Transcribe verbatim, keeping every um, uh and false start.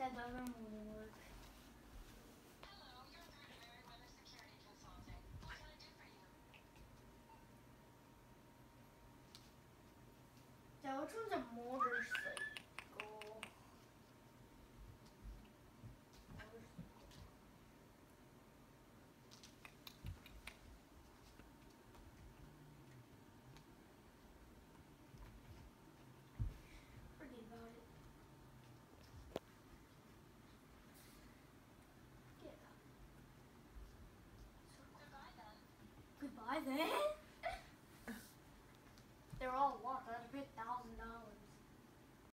that doesn't work. Hello, you're through to Merriweather Security Consulting. What can I do for you? Yeah, which one's a motor switch?